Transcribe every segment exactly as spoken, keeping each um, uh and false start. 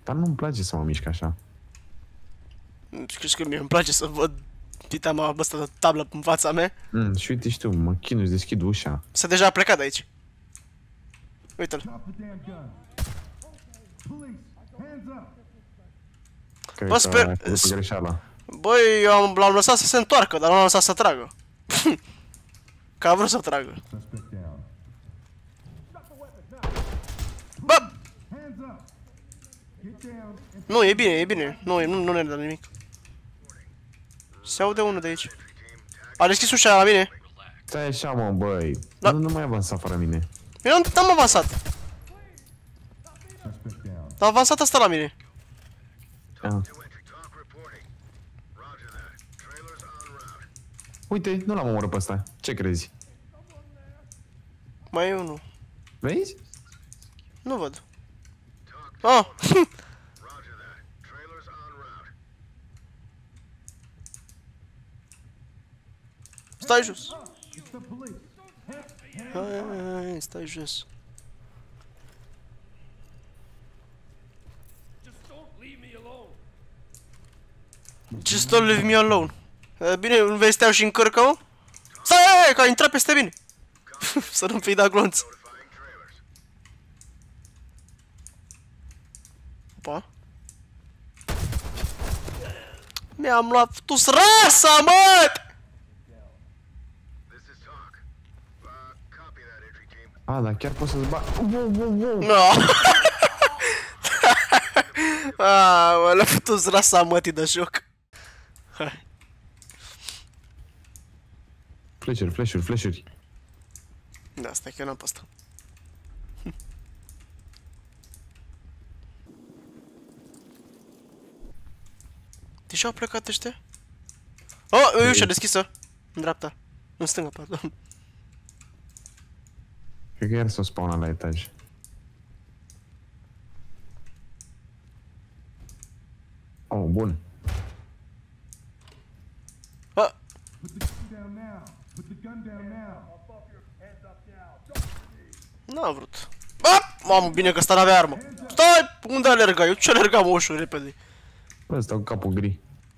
Dar nu-mi place să mă mișc așa. Știi că mie îmi place să văd pitama ăsta de tablă în fața mea? Mm, și uite și tu, mă chinui să deschid ușa. S-a deja plecat de aici. Uite-l. Cred Bă, că sper- ai făcut greșeala. Băi, eu am- l-am lăsat să se întoarcă, dar nu l-am lăsat să tragă. Că a vrut să tragă. Bă! Nu, e bine, e bine. Nu, e- nu, nu ne dă nimic. Se aude unul de aici. A deschis ușa la mine. Stai așa, mă, băi. Da. Nu, nu mai avansa fără mine. Eu n- n-am avansat. Dar avansat asta la mine. Ah. Uite, nu l-am omorât pe ăsta. Ce crezi? Mai e unul. Vezi? Nu văd. Ah! Stai jos. Hai, hai, hai, stai jos. Just don't leave me alone. E, bine, nu vei stea și încărcă, mă? Stai, hai, hai, că a intrat peste mine. Să nu-mi fi dat glonț. Opa. Mi-am luat tus rasa, mă! A, dar chiar poți să-ți bag. Wow, wow, wow. No. Ah, mă, l-a făcut rasa mătii de joc. Hai. Flash-uri, flash-uri, flash-uri. Da, stai că eu n-am pe asta. Deja au plecat ăștia? Oh, e ușa deschisă. În dreapta. În stânga, pardon. Cred că iar s-o spawnă la etaj. Oh, bun. Ah. N-a vrut. Ah! Mamă, bine că ăsta n-avea armă. Stai! Unde alerga? Eu ce alergam ușor repede? Bă, stau cu capul gri.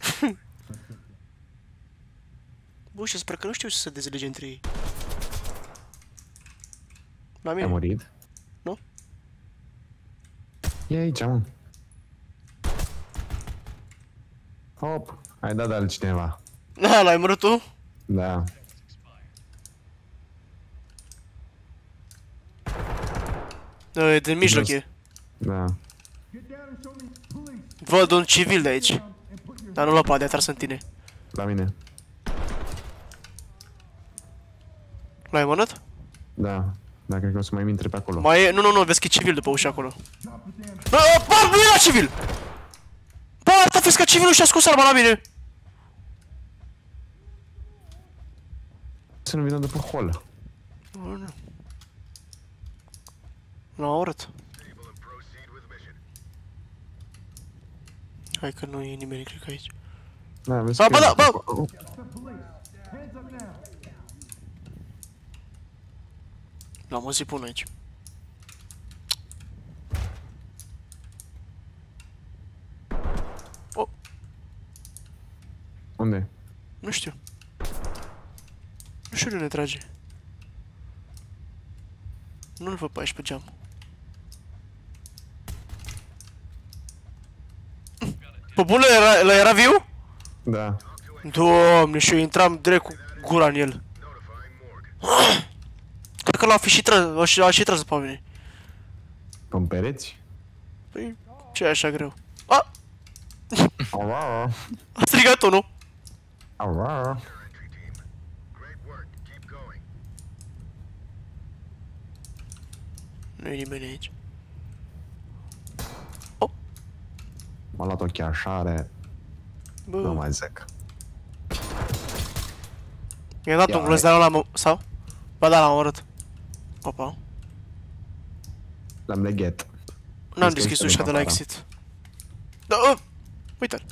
Bă, și sper că nu știu să se dezlege între ei. La mine. Ai murit? Nu? E aici, mă. Hop, ai dat de altcineva. Da, l-ai murit tu? Da. Da, e din mijloc e. Da. Văd un civil de aici. Dar nu l-a poate, a tras în tine. La mine. L-ai mănat? Da. Da, cred că o să mai intre pe acolo. Mai e, nu, nu, nu, vezi că e civil după ușa acolo. Bă, bă, nu era civil! Bă, asta vezi că civilul și-a scos arma la mine! Să nu vină după hol. Nu a urât. Hai că nu e nimeni, cred că aici. Da, vezi Ba, că bă, da, bă! Oh, L-am auzit până aici. Oh, unde? nu știu. Nu știu de unde trage. Nu-l văd pe aici pe geam. Pe bune, era, ăla era viu? Da. Doamne, și eu intram direct cu gura în el. Cred că l-a fi și tras, l-a și tras pe mine. Pe-n pereți? Păi, ce e așa greu? A! Ava, A strigat unul. ava. Nu e nimeni aici. M-a luat o cheașare. Bă, Nu mai zic. i-am dat Ia, un glonț, dar nu l-am... sau? Ba da, l-am omorât. Opa. L-am leghet. N-am Este deschis un ușa de la afară. exit. Da, uh, uite-l.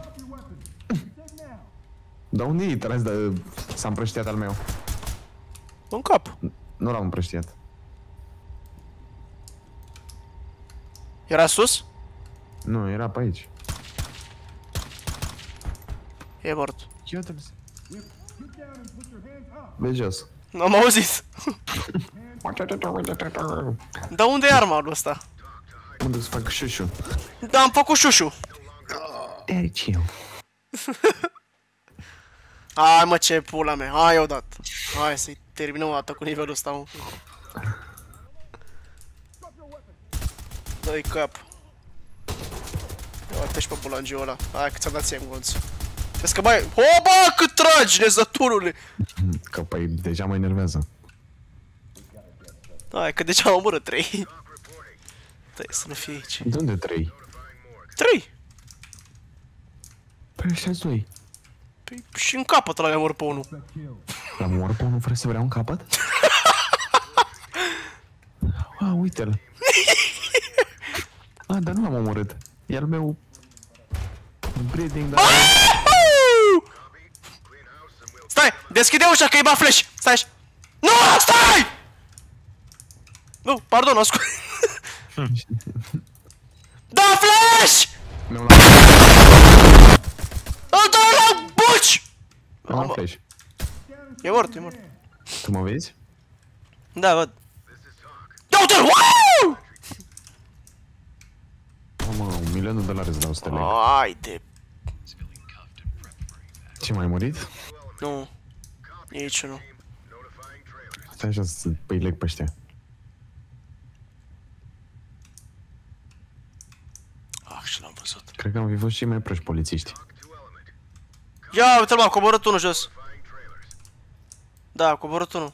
Dar unde e tras de... S-a împrăștiat al meu. În cap. Nu l-am împrăștiat. Era sus? Nu, era pe aici. E mort. De jos. N-am auzit. Dar unde e arma lui ăsta? Unde să fac șușu? Da, am făcut șușu. De aici eu. Hai mă, ce pula mea, hai odată. Hai să-i terminăm o dată cu nivelul ăsta, mă. Dă-i cap. Ia uite și pe bulangiul ăla. Hai că ți-am dat ție-mi gonț. Vezi că mai... O, bă, cât tragi, nezăturule! Că păi deja mă enervează. Hai că deja am omorât trei. Stai să nu fie aici. De unde trei? trei! Păi ăștia doi. Păi și în capăt ăla i-am omorât pe unul. L-am omorât pe unul fără să vreau în capăt? A, uite-l. A, dar nu l-am omorât. E al meu... breeding, dar... Stai! Deschide ușa că-i ba flash! Stai așa! Nu! Stai! Nu, pardon, ascult. Da, flash! Mi-am luat... Îl dă la buci! Am flash. E mort, e mort. Tu mă vezi? Da, văd. Ia uite-l! Wow! Mă, un milion de dolari îți dau să te leg. Haide. Ce, m-ai murit? Nu. Nici nu. Stai așa să păi leg pe ăștia. Ah, și l-am văzut. Cred că am fi fost și mai proști polițiști. Ia, uite-l, mă, a coborât unul jos. Da, a coborât unul.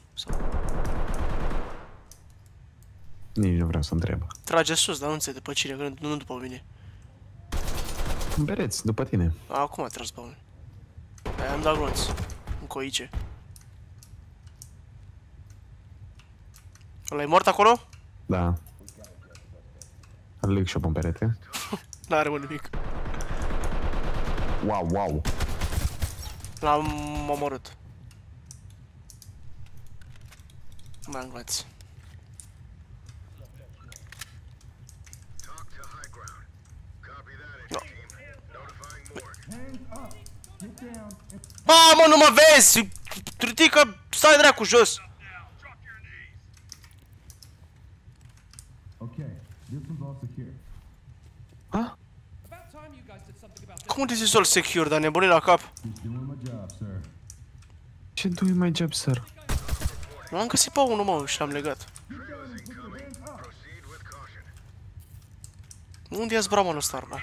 Nici nu vreau să întreb. Trage sus, dar nu înțeleg după cine, că nu, nu după mine. Bereți, după tine. A, acum a tras pe mine. Aia am dat glonț. În coice. Ăla-i mort acolo? Da. Îl leg și-o pe perete. N-are mă nimic. Wow, wow. L-am omorât. Mai am glonț. Mamă, nu mă vezi! Ridică, stai dracu jos! A? Cum this is all secure, dar nebunit la cap? Ce do my job, sir? Nu am găsit pe unul, mă, și l-am legat. Unde e-ți bramonul ăsta, arma?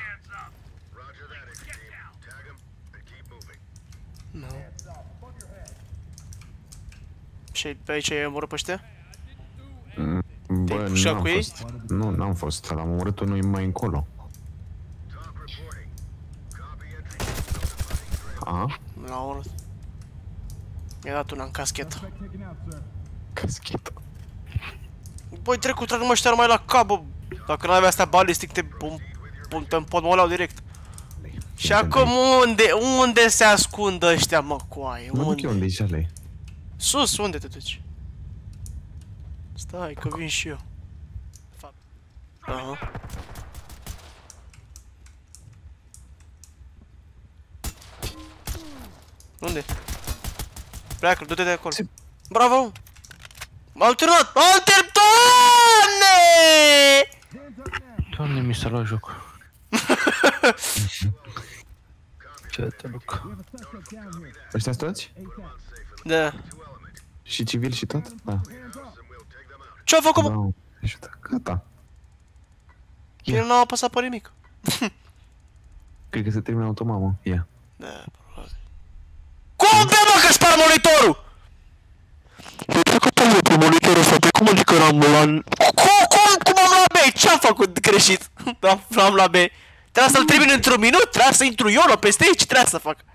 Nu. Și pe aici ai omorât pe ăștia? Bă, pușat n-am cu ei? fost. Nu, n-am fost. L-am omorât unul mai încolo. A? L-am omorât. Mi-a dat una în caschetă. Caschetă. Băi, trecut, trag mă ăștia mai la cap, bă. Dacă n-avea astea balistic, te te împotmoleau direct. Și acum unde, unde se ascund ăștia, mă, coaie? Mă duc Unde? eu unde-i jale. Sus, unde te duci? Stai, că vin și eu. Aha. Unde? Pleacă, du-te de acolo. Bravo! M-au terminat! M-au terminat! Doamne! Doamne, mi s-a luat joc. Ce te duc? Ăștia toți? Da. Și civil și tot? Da. Ce-a făcut, bă? Da. Ajută. Gata. El n-a apăsat pe nimic. Cred că se termină automat, mă. Ia. Da, probabil. Cum pe mă că spar monitorul? Eu cred că pe pe monitorul ăsta, pe cum adică eram la... Cum, cum, cum am luat B? Ce-am făcut greșit? Am luat B. Trebuia să-l termin într-un minut? Trebuia să intru eu la peste ei? Ce trebuia să fac?